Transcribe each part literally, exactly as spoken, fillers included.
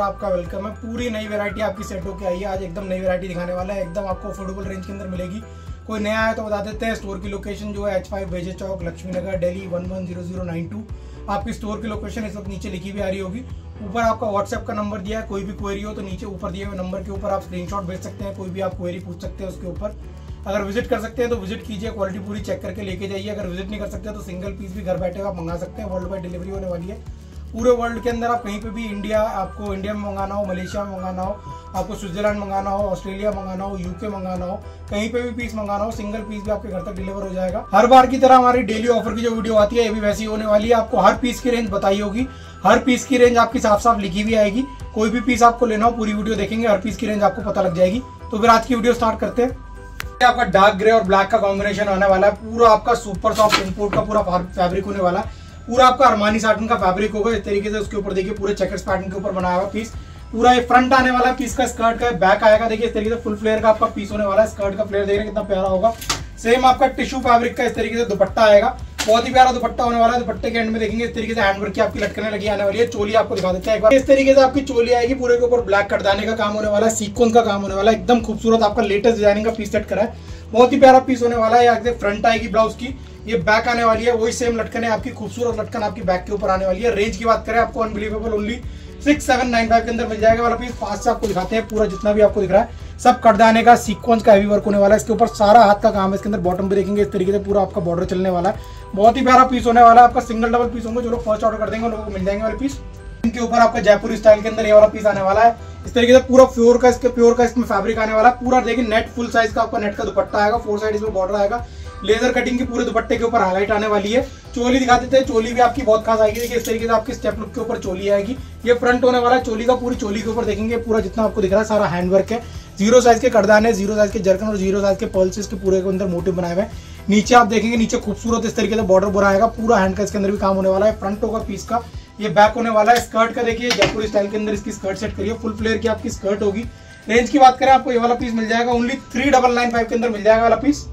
आपका वेलकम है। पूरी नई वैरायटी आपकी सेट होके आई है। आज एकदम नई वैरायटी दिखाने वाला है, एकदम आपको अफोर्डेबल रेंज के अंदर मिलेगी। कोई नया है तो बता देते हैं। स्टोर की लोकेशन जो है एच फाइव बेजे चौक, Laxmi Nagar, Delhi one one zero zero nine two. आपकी स्टोर की लोकेशन इस वक्त नीचे लिखी हुई आ रही होगी। ऊपर आपका व्हाट्सएप का नंबर दिया है। कोई भी क्वेरी हो तो नीचे ऊपर दिए हुए नंबर के ऊपर आप स्क्रीनशॉट भेज सकते हैं। कोई भी आप क्वेरी पूछ सकते हैं उसके ऊपर। अगर विजिट कर सकते हैं तो विजिट कीजिए, क्वालिटी पूरी चेक करके लेके जाइए। अगर विजिट नहीं कर सकते तो सिंगल पीस भी घर बैठे आप मंगा सकते हैं। वर्ल्ड वाइड डिलीवरी होने वाली है। पूरे वर्ल्ड के अंदर आप कहीं पे भी, इंडिया आपको इंडिया में मंगाना हो, मलेशिया में मंगाना हो, आपको स्विट्जरलैंड मंगाना हो, ऑस्ट्रेलिया मंगाना हो, यूके मंगाना हो, कहीं पे भी पीस मंगाना हो, सिंगल पीस भी आपके घर तक डिलीवर हो जाएगा। हर बार की तरह हमारी डेली ऑफर की जो वीडियो आती है ये भी वैसी होने वाली है। आपको हर पीस की रेंज बताई होगी, हर पीस की रेंज आपकी साफ साफ लिखी हुई आएगी। कोई भी पीस आपको लेना हो पूरी वीडियो देखेंगे, हर पीस की रेंज आपको पता लग जाएगी। तो फिर आज की वीडियो स्टार्ट करते हैं। आपका डार्क ग्रे और ब्लैक का कॉम्बिनेशन आने वाला है। पूरा आपका सुपर सॉफ्ट इंपोर्ट का पूरा फैब्रिक होने वाला है। पूरा आपका अरमानी साटन का फैब्रिक होगा इस तरीके से। उसके ऊपर देखिए पूरे चेकर्स पैटर्न के ऊपर बनाया हुआ पीस। पूरा ये फ्रंट आने वाला पीस का, स्कर्ट का बैक आएगा। देखिए इस तरीके से फुल फ्लेयर का आपका पीस होने वाला है। स्कर्ट का फ्लेयर देखिए कितना प्यारा होगा। सेम आपका टिश्यू फैब्रिक का इस तरीके से दुपट्टा आएगा। बहुत ही प्यारा दुपट्टा होने वाला है। दुपट्टे के एंड में देखेंगे इस तरीके से हैंडवर्क की आपकी लटकने लगी आने वाली है। चोली आपको दिखा देते हैं एक बार। इस तरीके से आपकी चोली आएगी। पूरे के ऊपर ब्लैक कटदाने का काम होने वाला है, सीक्वेंस का काम होने वाला है। एकदम खूबसूरत आपका लेटेस्ट डिजाइनिंग का पीस सेट करा है। बहुत ही प्यारा पीस होने वाला है। आगे फ्रंट आएगी ब्लाउज की, ये बैक आने वाली है। वही सेम लटकन है आपकी, खूबसूरत लटकन आपकी बैक के ऊपर आने वाली है। रेंज की बात करें आपको unbelievable only six seven nine five के अंदर मिल जाएगा वाला पीस। पास से आपको दिखाते हैं। पूरा जितना भी आपको दिख रहा है सब कटदाने का, सीक्वेंस का हैवी वर्क होने वाला है। इसके ऊपर सारा हाथ का काम है। इसके अंदर बॉटम पे देखेंगे इस तरीके से पूरा आपका बॉर्डर चलने वाला है। बहुत ही प्यारा पीस होने वाला है। आपका सिंगल डबल पीस होंगे। जो लोग फर्स्ट ऑर्डर कर देंगे उन लोगों को मिल जाएंगे वाले पीस। इनके ऊपर आपका जयपुरी स्टाइल के अंदर ये वाला पीस आने वाला है। इस तरीके से पूरा प्योर का, इसके प्योर का इसमें फैब्रिक आने वाला है। पूरा देखिए नेट फुल साइज का आपका नेट का दुपट्टा आएगा। फोर साइड इसमें बॉर्डर आएगा। लेजर कटिंग की पूरे दुपट्टे के ऊपर हाईलाइट आने वाली है। चोली दिखा देते हैं। चोली भी आपकी बहुत खास आएगी। देखिए इस तरीके से आपकी स्टेप लुक के ऊपर चोली आएगी। ये फ्रंट होने वाला है चोली का। पूरी चोली के ऊपर देखेंगे पूरा जितना आपको दिख रहा है सारा हैंडवर्क है। जीरो साइज के कड़दान है, जीरो साइज के जरकन और जीरो साइज के पर्ल्स के पूरे के अंदर मोटिव बनाए हुए हैं। नीचे आप देखेंगे नीचे खूबसूरत इस तरीके से बॉर्डर बना आएगा। पूरा हैंड का इसके अंदर भी काम होने वाला है। फ्रंट होगा पीस का, ये बैक होने वाला है। स्कर्ट का देखिए जयपुरी स्टाइल के अंदर इसकी स्कर्ट सेट करिए। फुल फ्लेयर की आपकी स्कर्ट होगी। रेंज की बात करें आपको ये वाला पीस मिल जाएगा only three double nine five के अंदर मिल जाएगा वाला पीस।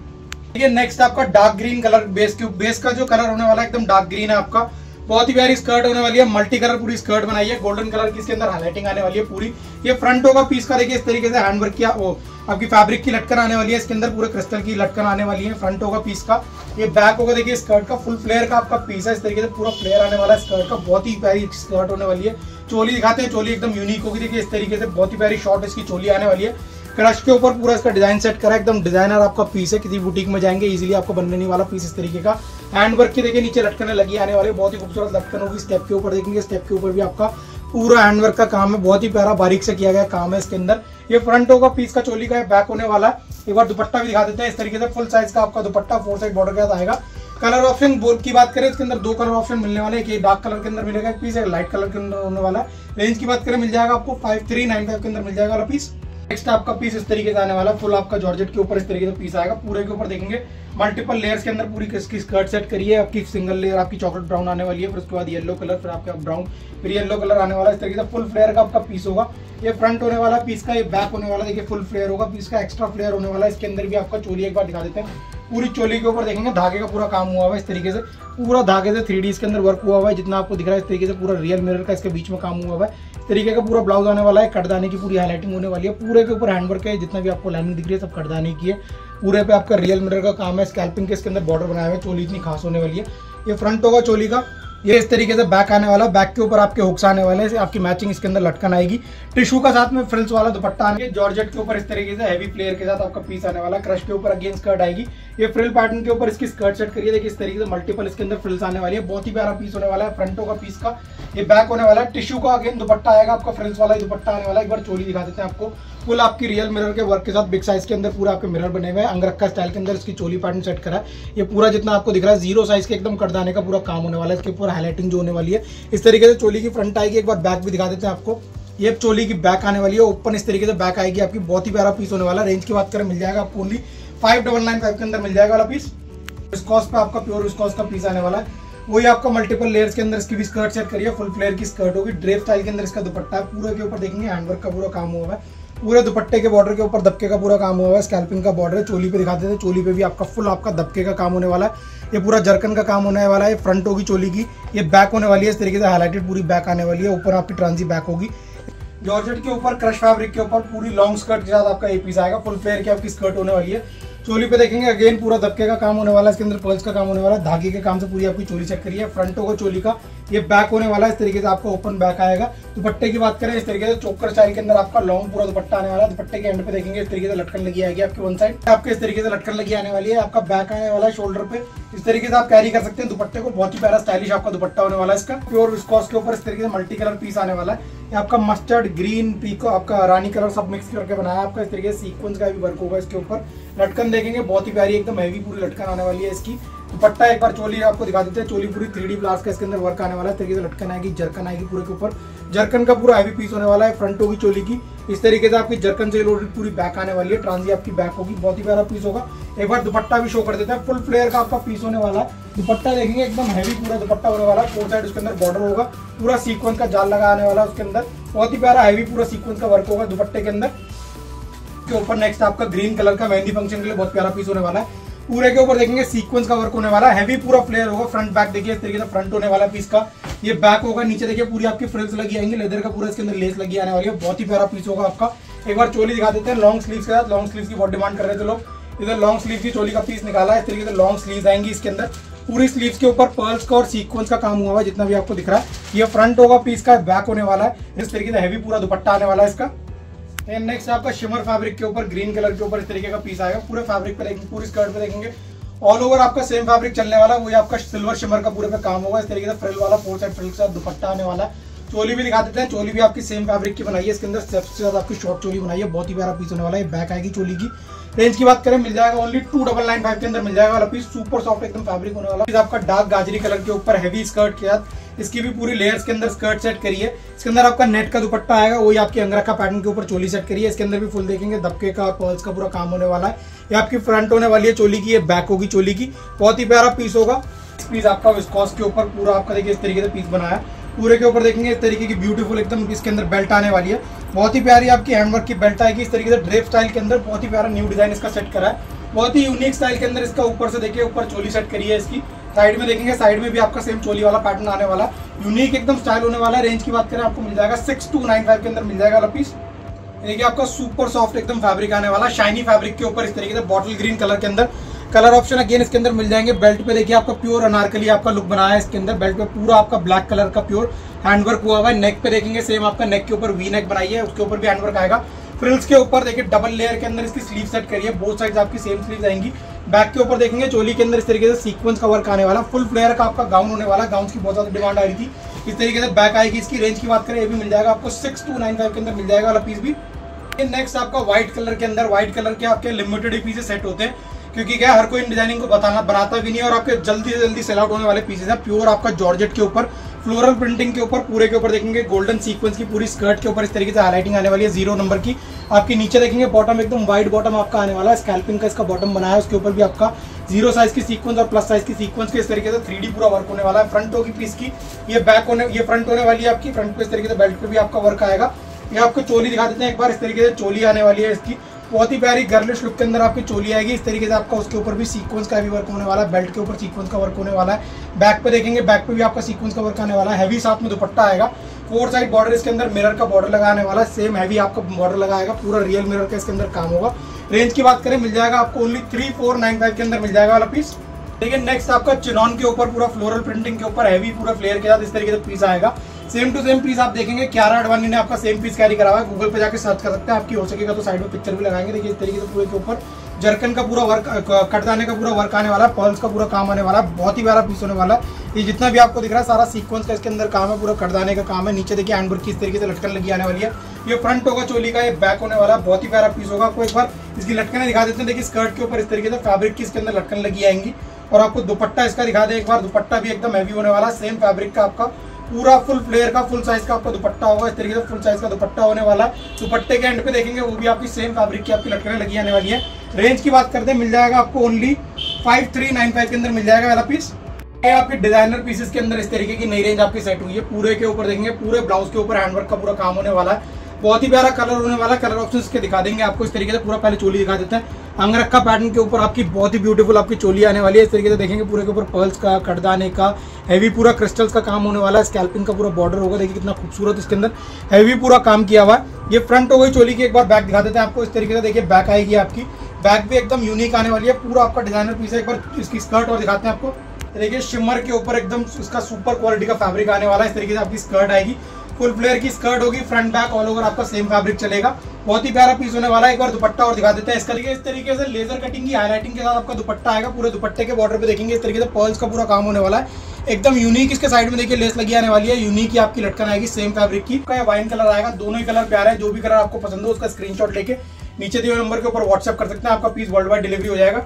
ये नेक्स्ट आपका डार्क ग्रीन कलर, बेस के बेस का जो कलर होने वाला है एकदम डार्क ग्रीन है आपका। बहुत ही प्यारी स्कर्ट होने वाली है। मल्टी कलर पूरी स्कर्ट बनाई है। गोल्डन कलर की इसके अंदर हाईलाइटिंग आने वाली है पूरी। ये फ्रंट होगा पीस का। देखिए इस तरीके से हैंडवर्क किया, वो आपकी फैब्रिक की लटकन आने वाली है। इसके अंदर पूरे क्रिस्टल की लटकन आने वाली है। फ्रंट होगा पीस का। ये बैक होगा देखिए स्कर्ट का। फुल फ्लेयर का आपका पीस है। इस तरीके से पूरा फ्लेयर आने वाला है स्कर्ट का। बहुत ही प्यारी स्कर्ट होने वाली है। चोली दिखाते हैं। चोली एकदम यूनिक होगी। देखिए इस तरीके से बहुत ही प्यारी शॉर्ट इसकी चोली आने वाली है। क्रश के ऊपर पूरा इसका डिजाइन सेट करा है। एकदम डिजाइनर आपका पीस है। किसी बुटीक में जाएंगे इजीली आपको बनने नहीं वाला पीस इस तरीके का। हैंड वर्क की देखिए नीचे लटकने लगी आने वाली, बहुत ही खूबसूरत लटकन होगी। स्टेप के ऊपर देखेंगे, स्टेप के ऊपर भी आपका पूरा हैंड वर्क का काम है। बहुत ही प्यारा बारीक से किया गया काम है इसके अंदर। ये फ्रंट होगा पीस का चोली का, बैक होने वाला है। एक बार दुपट्टा भी दिखा देते हैं। इस तरीके से फुल साइज का आपका दुपट्टा फोर साइड बॉर्डर के साथ आएगा। कलर ऑप्शन बोर्ड की बात करें इसके अंदर दो कलर ऑप्शन मिलने वाले हैं। एक डार्क कलर के अंदर मिलेगा एक पीस, एक लाइट कलर के अंदर होने वाला है। रेंज की बात करें मिल जाएगा आपको फाइव थ्री नाइन फाइव के अंदर मिल जाएगा वाला पीस। नेक्स्ट आपका पीस इस तरीके से आने वाला है। फुल आपका जॉर्जेट के ऊपर इस तरीके से पीस आएगा। पूरे के ऊपर देखेंगे मल्टीपल लेयर्स के अंदर पूरी इसकी स्कर्ट सेट करिए। आपकी सिंगल लेयर आपकी चॉकलेट ब्राउन आने वाली है। फिर उसके बाद येलो कलर, फिर आपका ब्राउन, फिर येलो कलर आने वाला है। इस तरीके से फुल फ्लेयर का आपका पीस होगा। ये फ्रंट होने वाला पीस का, ये बैक होने वाला। देखिए फुल फ्लेयर होगा पीस का, एक्स्ट्रा फ्लेयर होने वाला है। इसके अंदर भी आपका चोली एक बार दिखा देते हैं। पूरी चोली के ऊपर देखेंगे धागे का पूरा काम हुआ हुआ है। इस तरीके से पूरा धागे से थ्री डी इसके अंदर वर्क हुआ हुआ है। जितना आपको दिख रहा है इस तरीके से पूरा रियल मिरर का इसके बीच में काम हुआ हुआ है। इस तरीके का पूरा ब्लाउज आने वाला है। कटदाने की पूरी हाईलाइटिंग होने वाली है। पूरे के ऊपर हैंडवर्क है। जितना भी आपको लाइनिंग दिख रही है सब कटदाने की है। पूरे पे आपका रियल मिरर का काम है। स्कैल्पिंग के इसके अंदर बॉर्डर बनाया हुआ है। चोली इतनी खास होने वाली है। ये फ्रंट होगा चोली का। ये इस तरीके से बैक आने वाला। बैक के ऊपर आपके हुक्स आने वाले हैं। आपकी मैचिंग इसके अंदर लटकन आएगी। टिश्यू का साथ में फ्रिल्स वाला दुपट्टा आने, जॉर्जेट के ऊपर इस तरीके से हैवी फ्लेयर के साथ आपका पीस आने वाला। क्रश के ऊपर अगेन स्कर्ट आएगी। ये फ्रिल पैटर्न के ऊपर इसकी स्कर्ट सेट करिए। देखिए इस तरीके से मल्टीपल इसके अंदर फ्रिल्स आने वाली है। बहुत ही प्यारा पीस होने वाला है। फ्रंट होगा पीस का, ये बैक होने वाला है। टिश्यू का अगेन दुपट्टा आएगा आपका। फ्रिल्स वाला ही दुपट्टा आने वाला है। एक बार चोली दिखा देते हैं आपको। फुल आपकी रियल मिरर के वर्क के साथ बिग साइज के अंदर पूरा आपके मिरर बने हुए हैं। अंगरखा स्टाइल के अंदर इसकी चोली पैटर्न सेट करा है। ये पूरा जितना आपको दिख रहा है जीरो साइज के एकदम कटदाने का पूरा काम होने वाला है। इसके ऊपर हाईलाइटिंग जो होने वाली है इस तरीके से चोली की फ्रंट आएगी। एक बार बैक भी दिखा देते हैं आपको। ये चोली की बैक आने वाली है। ओपन इस तरीके से बैक आएगी आपकी। बहुत ही प्यारा पीस होने वाला है। रेंज की बात करें मिल जाएगा आपको only five double nine five के अंदर मिल जाएगा वाला पीस। विस्कोस पे आपका प्योर विस्कोस का पीस आने वाला है। वही आपका मल्टीपल लेयर्स के अंदर इसकी भी स्कर्ट सेट करिए। फुल फ्लेयर की स्कर्ट होगी। ड्रेप स्टाइल के अंदर इसका दुपट्टा है। पूरे के ऊपर देखेंगे हैंडवर्क का पूरा काम हुआ है। पूरे दुपट्टे के बॉर्डर के ऊपर दबके का पूरा काम हुआ है। स्कैल्पिंग का बॉर्डर है। चोली पे दिखा देते हैं। चोली पे भी आपका फुल आपका दबके का काम होने वाला है। ये पूरा जरकन का काम होने वाला है। फ्रंट होगी चोली की। ये बैक होने वाली है। इस तरीके से हाईलाइटेड पूरी बैक आने वाली है। ऊपर आपकी ट्रांजी बैक होगी। जॉर्जेट के ऊपर क्रश फैब्रिक के ऊपर पूरी लॉन्ग स्कर्ट के साथ आपका ये पीस आएगा। फुल फ्लेयर की आपकी स्कर्ट होने वाली है। चोली पे देखेंगे अगेन पूरा दबके का काम होने वाला है, इसके अंदर पर्ल्स का काम होने वाला है, धागे के काम से पूरी आपकी चोली चेक करिए। फ्रंट होगा चोली का, ये बैक होने वाला है, इस तरीके से आपका ओपन बैक आएगा। दुपट्टे की बात करें इस तरीके से चोकर स्टाइल के अंदर आपका लॉन्ग पूरा दुपट्टा आने वाला है। दुपट्टे के एंड पे देखेंगे इस तरीके से लटकन लगी आएगी आपकी वन साइड, आपके इस तरीके से लटकन लगी आने वाली है। आपका बैक आने वाला है शोल्डर पे, इस तरीके से आप कैरी कर सकते हैं दुपट्टे को। बहुत ही प्यारा स्टाइलिश आपका दुपट्टा होने वाला है इसका। प्योर विस्कोस के ऊपर इस तरीके से मल्टी कलर पीस आने वाला है। ये आपका मस्टर्ड, ग्रीन, पीको, आपका रानी कलर सब मिक्स करके बनाया आपका। इस तरीके से सीक्वेंस का भी वर्क होगा इसके ऊपर। लटकन देखेंगे बहुत ही प्यारी एकदम हैवी पूरी लटकन आने वाली है इसकी। दुपट्टा एक बार चोली आपको दिखा देते हैं। चोली पूरी थ्री डी ब्लास्ट का इसके अंदर वर्क आने वाला है। इस तरीके से लटकन आएगी, जरकन आएगी पूरे के ऊपर। जरकन का पूरा हैवी पीस होने वाला है। फ्रंट होगी चोली की, इस तरीके से आपकी जरकन से लोडेड पूरी बैक आने वाली है। ट्रांजी आपकी बैक होगी, बहुत ही प्यारा पीस होगा। एक बार दुपट्टा भी शो कर देते हैं। फुल फ्लेयर का आपका पीस होने वाला है। दुपट्टा देखेंगे एकदम हैवी पूरा दुपट्टा होने वाला है। फोर साइड उसके अंदर बॉर्डर होगा, पूरा सीक्वेंस का जाल लगा आने वाला है उसके अंदर। बहुत ही प्यारा हैवी पूरा सीक्वेंस का वर्क होगा दुपट्टे के अंदर। के ऊपर नेक्स्ट आपका ग्रीन कलर का मेहंदी फंक्शन के लिए बहुत प्यारा पीस होने वाला है। पूरे के ऊपर देखेंगे सीक्वेंस का वर्क होने वाला है। हैवी पूरा फ्लेयर होगा। फ्रंट बैक देखिए इस तरीके से फ्रंट होने वाला पीस का। ये बैक होगा, नीचे देखिए पूरी आपकी फ्रिल्स लगी आएंगी, लेदर का पूरा इसके अंदर लेस लगी आने वाली है। बहुत ही प्यारा पीस होगा आपका। एक बार चोली दिखा देते हैं लॉन्ग स्लीव्स के साथ। लॉन्ग स्लीव्स की बहुत डिमांड कर रहे थे लोग। इधर लॉन्ग स्लीव की चोली का पीस निकाला है। इस तरीके से लॉन्ग स्लीव्स आएंगी इसके अंदर। पूरी स्लीव्स के ऊपर पर्ल्स का और सीक्वेंस का काम हुआ है जितना भी आपको दिख रहा है। ये फ्रंट होगा पीस का, बैक होने वाला है। इस तरीके से हैवी पूरा दुपट्टा आने वाला है इसका। नेक्स्ट आपका शिमर फैब्रिक के ऊपर ग्रीन कलर के ऊपर इस तरीके का पीस आएगा। पूरे फैब्रिक पे देखेंगे, पूरी स्कर्ट पे देखेंगे ऑल ओवर आपका सेम फैब्रिक चलने वाला, वही आपका सिल्वर शिमर का पूरे पे काम होगा। इस तरीके से फ्रिल वाला फोर साइड फ्रिल के साथ दुपट्टा आने वाला है। चोली भी दिखा देते हैं। चोली भी आपकी सेम फैब्रिक की बनाई है, इसके अंदर स्टेप्स के साथ आपकी शॉर्ट चोली बनाई है। बहुत ही प्यारा पीस होने वाला है। बैक आएगी चोली की। रेंज की बात करें मिल जाएगा only two double nine five के अंदर मिल जाएगा वाला पीस। सुपर सॉफ्ट एकदम फैब्रिक होने वाला। आपका डार्क गाजरी कलर के ऊपर हैवी स्कर्ट के साथ इसकी भी पूरी लेयर्स के अंदर स्कर्ट सेट करिए। इसके अंदर आपका नेट का दुपट्टा आएगा, वही आपकी अंगरखा पैटर्न के ऊपर चोली सेट करिए। इसके अंदर भी फुल देखेंगे दबके का, पर्ल्स का पूरा काम होने वाला है। ये आपकी फ्रंट होने वाली है चोली की, ये बैक होगी चोली की। बहुत ही प्यारा पीस होगा। पीस आपका विस्कोस के ऊपर पूरा आपका देखिए इस तरीके से पीस बनाया। पूरे के ऊपर देखेंगे इस तरीके की ब्यूटीफुल एकदम इसके अंदर बेल्ट आने वाली है। बहुत ही प्यारी आपकी हैंडवर्क की बेल्ट आएगी इस तरीके से ड्रेप स्टाइल के अंदर। बहुत ही प्यारा न्यू डिजाइन इसका सेट करा है। बहुत ही यूनिक स्टाइल के अंदर इसका ऊपर से देखिए ऊपर चोली सेट करी है इसकी। साइड में देखेंगे, साइड में भी आपका सेम चोली वाला पैटर्न आने वाला है। यूनिक एकदम स्टाइल होने वाला है। रेंज की बात करें आपको मिल जाएगा सिक्स टू नाइन फाइव के अंदर मिल जाएगा वाला पीस। देखिए आपका सुपर सॉफ्ट एकदम फैब्रिक आने वाला, शाइनी फैब्रिक के ऊपर इस तरीके से बॉटल ग्रीन कलर के अंदर। कलर ऑप्शन अगेन इसके अंदर मिल जाएंगे। बेल्ट पे देखिए आपका प्योर अनारकली आपका लुक बनाया है इसके अंदर। बेल्ट पे पूरा आपका ब्लैक कलर का प्योर हैंडवर्क हुआ हुआ है। नेक पे देखेंगे सेम आपका नेक के ऊपर वी नेक बनाई है, उसके ऊपर भी हैंडवर्क आएगा। फ्रिल्स के ऊपर देखिए डबल लेयर के अंदर इसकी स्लीव सेट करिए। बोथ साइड्स आपकी सेम स्लीव आएंगी। बैक के ऊपर देखेंगे चोली के अंदर इस तरीके से सीक्वेंस का वर्क आने वाला। फुल फ्लेयर का आपका गाउन होने वाला। गाउन की बहुत ज्यादा डिमांड आ रही थी। इस तरीके से बैक आएगी इसकी। रेंज की बात करें ये भी मिल जाएगा आपको सिक्स टू नाइन फाइव के अंदर मिल जाएगा वाला पीस भी। नेक्स्ट आपका व्हाइट कलर के अंदर, व्हाइट कलर के आपके लिमिटेड ही पीसेस सेट होते हैं क्योंकि क्या हर कोई इन डिजाइनिंग को बताना बनाता भी नहीं और आपके जल्दी से जल्दी सेल आउट होने वाले पीसेस हैं। प्योर आपका जॉर्जेट के ऊपर फ्लोरल प्रिंटिंग के ऊपर पूरे के ऊपर देखेंगे गोल्डन सीक्वेंस की पूरी स्कर्ट के ऊपर इस तरीके से हाईलाइटिंग आने वाली है जीरो नंबर की। आपके नीचे देखेंगे बॉटम एकदम वाइड बॉटम आपका आने वाला है। स्कैल्पिंग का इसका बॉटम बनाया है, उसके ऊपर भी आपका जीरो साइज की सीक्वेंस और प्लस साइज की सीक्वेंस के इस तरीके से थ्री डी पूरा वर्क होने वाला है। फ्रंट होगी पीस की, ये बैक होने ये फ्रंट होने वाली है आपकी। फ्रंट पे इस तरीके से बेल्ट पे भी आपका वर्क आएगा। ये आपको चोली दिखा देते हैं एक बार। इस तरीके से चोली आने वाली है इसकी। बहुत ही प्यारी गर्लिश लुक के अंदर आपकी चोली आएगी। इस तरीके से आपका उसके ऊपर भी सीक्वेंस का भी वर्क होने वाला है। बेल्ट के ऊपर सीक्वेंस का वर्क होने वाला है। बैक पे देखेंगे, बैक पे भी आपका सीक्वेंस का वर्क आने वाला है। हैवी साथ में दुपट्टा आएगा। फोर साइड बॉर्डर इसके अंदर मिरर का बॉर्डर लगाने वाला है। सेम हैवी आपका बॉर्डर लगाएगा। पूरा रियल मिरर का इसके अंदर काम होगा। रेंज की बात करें मिल जाएगा आपको only three four nine five के अंदर मिल जाएगा वाला पीस। देखिए नेक्स्ट आपका चिनॉन के ऊपर पूरा फ्लोरल प्रिंटिंग के ऊपर हैवी पूरा फ्लेयर के साथ इस तरीके से पीस आएगा। सेम टू सेम पीस आप देखेंगे क्यारा अडवाणी ने आपका सेम पीस कैरी करा हुआ है। गूगल पे जाकर सर्च कर सकते हैं, आपकी हो सकेगा तो साइड में पिक्चर भी लगाएंगे। देखिए इस तरीके से पूरे के ऊपर जर्कन का पूरा वर्क, कटदाने का पूरा वर्क आने वाला है। पर्ल्स का पूरा काम आने वाला है। बहुत ही प्यारा पीस होने वाला है। ये जितना भी आपको दिख रहा है सारा सीक्वेंस का इसके अंदर काम है। पूरा कटदाने का काम है। नीचे देखिए हैंडवर्क की इस तरीके से लटकन लगी आने वाली है। ये फ्रंट होगा चोली का, ये बैक होने वाला है। बहुत ही प्यारा पीस होगा। आपको एक बार इसकी लटकने दिखा देते हैं। देखिए स्कर्ट के ऊपर इस तरीके से फैब्रिक की इसके अंदर लटकन लगी आएंगी। और आपको दुपट्टा इसका दिखा दे एक बार। दुपट्टा भी एकदम हैवी होने वाला है। सेम फैब्रिक का आपका पूरा फुल फ्लेयर का फुल साइज का आपका दुपट्टा होगा। इस तरीके से फुल साइज का दुपट्टा होने वाला है। दुपट्टे के एंड पे देखेंगे वो भी आपकी सेम फैब्रिक की आपकी लटकने लगी आने वाली है। रेंज की बात करते हैं मिल जाएगा आपको only five three nine five के अंदर मिल जाएगा वाला पीस। ये आपके डिजाइनर पीसेस के अंदर इस तरीके की नई रेंज आपकी सेट हुई है। पूरे के ऊपर देखेंगे पूरे ब्लाउज के ऊपर हैंडवर्क का पूरा काम होने वाला है। बहुत ही प्यारा कलर होने वाला। कलर ऑप्शन के दिखा देंगे आपको इस तरीके से। पूरा पहले चोली दिखा देते हैं। अंगरखा पैटर्न के ऊपर आपकी बहुत ही ब्यूटीफुल आपकी चोली आने वाली है। इस तरीके से देखेंगे पूरे के ऊपर पर्ल्स का, कटदाने का, हैवी पूरा क्रिस्टल्स का काम होने वाला है। स्कैल्पिंग का पूरा बॉर्डर होगा। देखिए कितना खूबसूरत इसके अंदर हैवी पूरा काम किया हुआ है। ये फ्रंट हो गई चोली की। एक बार बैक दिखा देते हैं आपको। इस तरीके से देखिए बैक आएगी आपकी। बैक भी एकदम यूनिक आने वाली है। पूरा आपका डिजाइनर पीस है। एक बार इसकी स्कर्ट और दिखाते हैं आपको। देखिए शिमर के ऊपर एकदम इसका सुपर क्वालिटी का फैब्रिक आने वाला है। इस तरीके से आपकी स्कर्ट आएगी। फुल फ्लेयर की स्कर्ट होगी। फ्रंट बैक ऑल ओवर आपका सेम फैब्रिक चलेगा। बहुत ही प्यारा पीस होने वाला है। एक बार दुपट्टा और दिखा देते हैं इसका। इस तरीके से लेजर कटिंग की हाईलाइटिंग के साथ आपका दुपट्टा आएगा। पूरे दुपट्टे के बॉर्डर पे देखेंगे इस तरीके से पर्ल्स का पूरा काम होने वाला है। एकदम यूनिक इसके साइड में देखिए लेस लगी आने वाली है। यूनिक ही आपकी लटकन आएगी सेम फैब्रिक की। वाइन कलर आएगा। दोनों ही कलर प्यारा है। जो भी कलर आपको पसंद हो उसका स्क्रीनशॉट लेके नीचे दिए नंबर के ऊपर व्हाट्सएप कर सकते हैं। आपका पीस वर्ल्ड वाइड डिलीवरी हो जाएगा।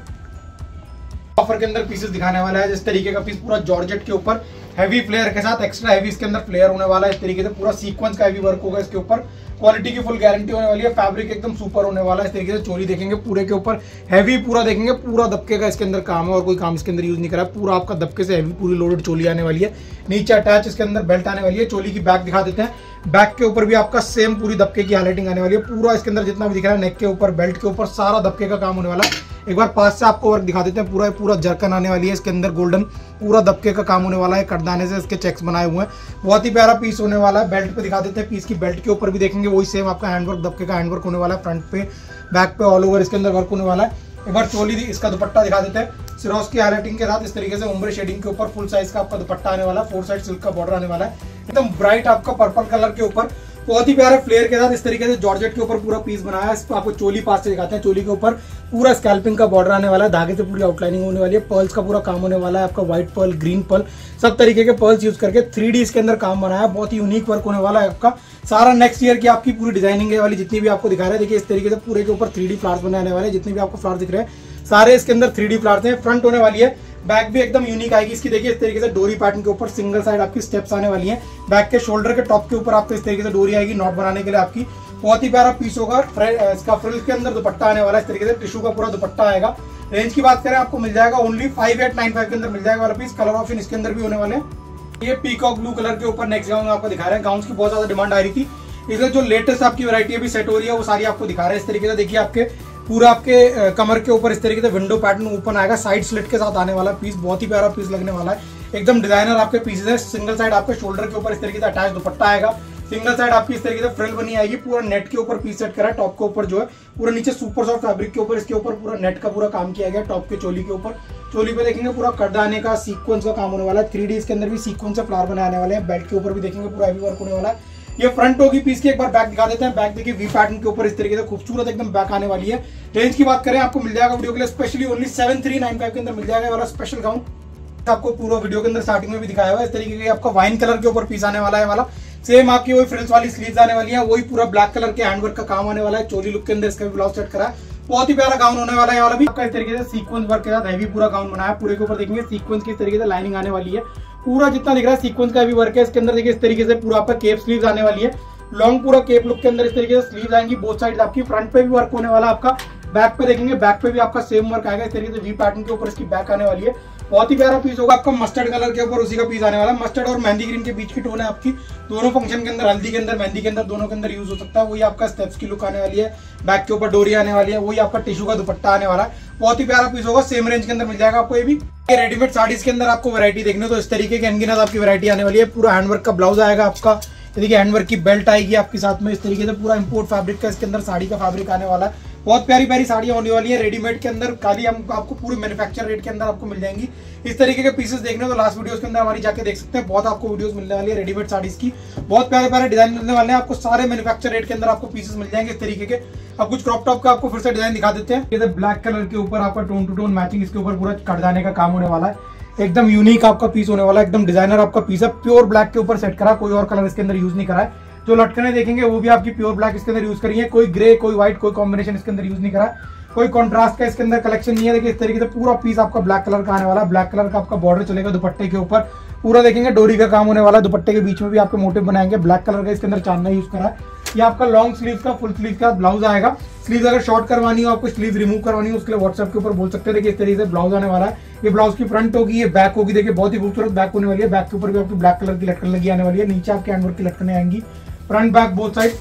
ऑफर के अंदर पीसेस दिखाने वाला है। जिस तरीके का पीस पूरा जॉर्जेट के ऊपर हैवी फ्लेयर के साथ एक्स्ट्रा हैवी इसके अंदर फ्लेयर होने वाला है। इस तरीके से पूरा सीक्वेंस का हैवी वर्क होगा इसके ऊपर। क्वालिटी की फुल गारंटी होने वाली है। फैब्रिक एकदम सुपर होने वाला है। इस तरीके से चोली देखेंगे पूरे के ऊपर हैवी पूरा देखेंगे। पूरा दबके का इसके अंदर काम है और कोई काम इसके अंदर यूज नहीं करा। पूरा आपका दबके से हैवी पूरी लोडेड चोली आने वाली है। नीचे अटैच इसके अंदर बेल्ट आने वाली है। चोली की बैक दिखा देते हैं। बैक के ऊपर भी आपका सेम पूरी दबके की हाईलाइटिंग आने वाली है। पूरा इसके अंदर जितना भी दिख रहा है नेक के ऊपर, बेल्ट के ऊपर सारा दबके का काम होने वाला है। एक बार पास से आपको वर्क दिखा देते हैं। पूरा पूरा जरकन आने वाली है इसके अंदर। गोल्डन पूरा दबके का काम होने वाला है। कटदाने से इसके चेक्स बनाए हुए हैं। बहुत ही प्यारा पीस होने वाला है। बेल्ट पे दिखा देते हैं। पीस की बेल्ट के ऊपर भी देखेंगे वही सेम आपका हैंडवर्क, दबके का हैंडवर्क होने वाला है। फ्रंट पे बैक पे ऑल ओवर इसके अंदर वर्क होने वाला है। एक बार चोली इसका दुपट्टा दिखा देते हैं। सिरोस की हाईलाइटिंग के साथ इस तरीके से उम्र शेडिंग के ऊपर फुल साइज का आपका दुपट्टा आने वाला है। फोर साइड सिल्क का बॉर्डर आने वाला है। एकदम ब्राइट आपका पर्पल कलर के ऊपर बहुत ही प्यारे फ्लेयर के साथ इस तरीके से जॉर्जेट के ऊपर पूरा पीस बनाया है। आपको चोली पास से दिखाते हैं। चोली के ऊपर पूरा स्कैल्पिंग का बॉर्डर आने वाला है। धागे से पूरी आउटलाइनिंग होने वाली है। पर्ल्स का पूरा काम होने वाला है। आपका व्हाइट पर्ल, ग्रीन पर्ल, सब तरीके के पर्ल्स यूज करके थ्री डी इसके अंदर काम बनाया है। बहुत ही यूनिक वर्क होने वाला है आपका। सारा नेक्स्ट ईयर की आपकी पूरी डिजाइनिंग वाली जितनी भी आपको दिखा रहे हैं देखिए इस तरीके से पूरे के ऊपर थ्री डी फ्लावर्स बनाने वाले हैं। जितने भी आपको फ्लावर्स दिख रहे हैं सारे इसके अंदर थ्री डी फ्लावर्स हैं। फ्रंट होने वाली है। बैक भी एकदम यूनिक आएगी इसकी। देखिए इस तरीके से डोरी पैटर्न के ऊपर सिंगल साइड आपकी स्टेप्स आने वाली हैं। बैक के शोल्डर के टॉप के ऊपर आपको इस तरीके से डोरी आएगी नॉट बनाने के लिए आपकी। बहुत ही प्यारा पीस होगा। इसका फ्रिल के अंदर दुपट्टा आने वाला है। इस तरीके से टिश्यू का पूरा दुपट्टा आएगा। रेंज की बात करें आपको मिल जाएगा only five eight nine five के अंदर मिल जाएगा वाला पीस। कलर ऑप्शन इसके अंदर भी होने वाले हैं। ये पीकॉक ब्लू कलर के ऊपर नेक्स्ट गाउन आपको दिखा रहे हैं। गाउन की बहुत ज्यादा डिमांड आ रही थी, इसलिए जो लेटेस्ट आपकी वैरायटी अभी सेट हो रही है वो सारी आपको दिखा रहे हैं। इस तरीके से देखिए आपके पूरा आपके कमर के ऊपर इस तरीके से विंडो पैटर्न ओपन आएगा। साइड स्लिट के साथ आने वाला पीस। बहुत ही प्यारा पीस लगने वाला है। एकदम डिजाइनर आपके पीसेस है। सिंगल साइड आपके शोल्डर के ऊपर इस तरीके से अटैच दुपट्टा आएगा। सिंगल साइड आपकी इस तरीके से फ्रिल बनी आएगी। पूरा नेट के ऊपर पीस सेट करा है। टॉप के ऊपर जो है पूरा नीचे सुपर सॉफ्ट फैब्रिक के ऊपर इसके ऊपर पूरा नेट का पूरा काम किया गया। टॉप के चोली के ऊपर चोली पे देखेंगे पूरा कटदाने का सीक्वेंस का काम होने वाला है। थ्री डी इसके अंदर भी सीक्वेंस से फ्लावर बनाने वाले हैं। बेल्ट के ऊपर भी देखेंगे पूरा हैवी वर्क होने वाला है। ये फ्रंट होगी पीस की। एक बार बैक दिखा देते हैं। बैक देखिए वी पैटर्न के ऊपर इस तरीके से खूबसूरत एकदम बैक आने वाली है। रेंज की बात करें आपको मिल जाएगा वीडियो के लिए specially only seven three nine five के अंदर मिल जाएगा वाला स्पेशल गाउन। आपको पूरा वीडियो के अंदर स्टार्टिंग में भी दिखाया हुआ है। इस तरीके के आपका वाइन कलर के ऊपर पीस आने वाला है वाला। सेम आपकी वही फ्रिल्स वाली स्लीव्स आने वाली है। वही पूरा ब्लैक कलर के हैंडवर्क का काम आने वाला है। चोली लुक के अंदर इसका भी ब्लाउज सेट करा है। बहुत ही प्यारा गाउन होने वाला है वाला भी। आपका इस तरीके से सीक्वेंस वर्क के साथ हैवी पूरा गाउन बनाया है। पूरे के ऊपर देखेंगे सीक्वेंस की इस तरीके से लाइनिंग आने वाली है। पूरा जितना दिख रहा है सीक्वेंस का हैवी वर्क है। इसके अंदर देखिए इस तरीके से पूरा आपका केप स्लीव्स आने वाली है। लॉन्ग पूरा केप लुक के अंदर इस तरीके से स्लीव्स आएंगी बोथ साइड आपकी। फ्रंट पे भी वर्क होने वाला आपका। बैक पे देखेंगे बैक पे भी आपका सेम वर्क आएगा। इस तरीके से वी पैटर्न के ऊपर इसकी बैक आने वाली है। बहुत ही प्यारा पीस होगा आपका। मस्टर्ड कलर के ऊपर उसी का पीस आने वाला है। मस्टर्ड और मेहंदी ग्रीन के बीच की टोन है आपकी। दोनों फंक्शन के अंदर, हल्दी के अंदर, मेहंदी के अंदर, दोनों के अंदर यूज हो सकता है। वही आपका स्टेप्स की लुक आने वाली है। बैक के ऊपर डोरी आने वाली है। वही आपका टिश्यू का दुपट्टा आने वाला है। बहुत ही प्यारा पीस होगा। सेम रेंज के अंदर मिल जाएगा आपको। ये भी रेडीमेड साड़ीज के अंदर आपको वैरायटी देखने तो इस तरीके के अनगिनत आपकी वैरायटी आने वाली है। पूरा हैंडवर्क का ब्लाउज आएगा आपका। देखिए हैंडवर्क की बेल्ट आएगी आपके साथ में। इस तरीके से पूरा इंपोर्ट फैब्रिक का इसके अंदर साड़ी का फैब्रिक आने वाला है। बहुत प्यारी प्यारी साड़ियां होने वाली है रेडीमेड के अंदर। खाली हम आपको पूरी मैन्युफैक्चर रेट के अंदर आपको मिल जाएंगी। इस तरीके के पीसेस देखने तो लास्ट वीडियोस के अंदर हमारी जाके देख सकते हैं। बहुत आपको वीडियोस मिलने वाली है रेडीमेड साड़ीज की। बहुत प्यारे प्यारे डिजाइन मिलने वाले हैं आपको। सारे मैन्युफैक्चर रेट के अंदर आपको पीसेस मिल जाएंगे इस तरीके के। अब कुछ क्रॉप टॉप का आपको फिर से डिजाइन दिखा देते हैं। ये ब्लैक कलर के ऊपर आपका टोन टू टोन मैचिंग इसके ऊपर पूरा कटदाने का काम होने वाला है। एकदम यूनिक आपका पीस होने वाला है। एकदम डिजाइनर आपका पीस है। प्योर ब्लैक के ऊपर सेट करा। कोई और कलर इसके अंदर यूज नहीं करा है। जो लटकने देखेंगे वो भी आपकी प्योर ब्लैक इसके अंदर यूज करी है। कोई ग्रे, कोई व्हाइट, कोई कॉम्बिनेशन इसके अंदर यूज नहीं करा है। कोई कॉन्ट्रास्ट का इसके अंदर कलेक्शन नहीं है। देखिए इस तरीके से पूरा पीस आपका ब्लैक कलर का आने वाला है। ब्लैक कलर का आपका बॉर्डर चलेगा दुपट्टे के ऊपर। पूरा देखेंगे डोरी का काम होने वाला है। दुपट्टे के बीच में भी आपके मोटिव बनाएंगे। ब्लैक कलर का इसके अंदर चांदना यूज करा है। ये आपका लॉन्ग स्लीव का फुल स्लीव का ब्लाउज आएगा। स्लीव अगर शॉर्ट करवानी हो, आपको स्लीव रिमूव करवानी हो, उसके लिए व्हाट्सएप के ऊपर बोल सकते हैं। देखिए इस तरीके से ब्लाउज आने वाला है। ये ब्लाउज की फ्रंट होगी, ये बैक होगी। देखिए बहुत ही खूबसूरत बैक होने वाली है। बैक के ऊपर भी आपकी ब्लैक कलर की लटकन लगी आने वाली है। नीचे आपके हैंडवर्क की लटकने आएंगी। फ्रंट बैक बोथ साइड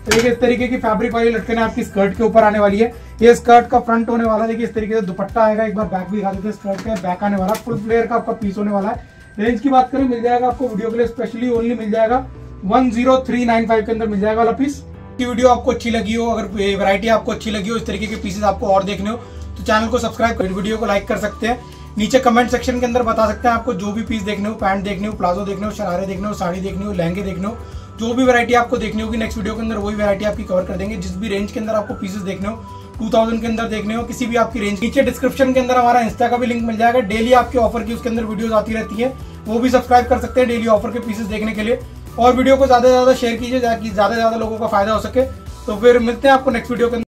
देखिए इस तरीके की फैब्रिक वाली लटकन आपकी स्कर्ट के ऊपर आने वाली है। ये स्कर्ट का फ्रंट होने वाला है। देखिए इस तरीके से दुपट्टा आएगा। एक बार बैक भी दिखा देते हैं। स्कर्ट का बैक आने वाला फुल फ्लेयर का आपका पीस होने वाला है। रेंज की बात करें मिल जाएगा आपको वीडियो के लिए स्पेशली ओनली मिल जाएगा one zero three nine five के अंदर मिल जाएगा वाला पीस। की वीडियो आपको अच्छी लगी हो, अगर वैरायटी आपको अच्छी लगी हो, इस तरीके के पीसेस आपको और देखने हो तो चैनल को सब्सक्राइब कर, वीडियो को लाइक कर सकते हैं। नीचे कमेंट सेक्शन के अंदर बता सकते हैं आपको जो भी पीस देखने हो, पैंट देखने हो, प्लाजो देखने हो, शरारे देखने हो, साड़ी देखने हो, लहंगे देखने हो, जो भी वैरायटी आपको देखनी होगी नेक्स्ट वीडियो के अंदर वही वैरायटी आपकी कवर कर देंगे। जिस भी रेंज के अंदर आपको पीसेस देखने हो, टू थाउजेंड के अंदर देखने हो, किसी भी आपकी रेंज, नीचे डिस्क्रिप्शन के अंदर हमारा इंस्टा का भी लिंक मिल जाएगा। डेली आपके ऑफर की उसके अंदर वीडियोस आती रहती है, वो भी सब्सक्राइब कर सकते हैं डेली ऑफर के पीसेस देखने के लिए। और वीडियो को ज्यादा से ज्यादा शेयर कीजिए ताकि ज्यादा से ज्यादा लोगों का फायदा हो सके। तो फिर मिलते हैं आपको नेक्स्ट वीडियो के अंदर।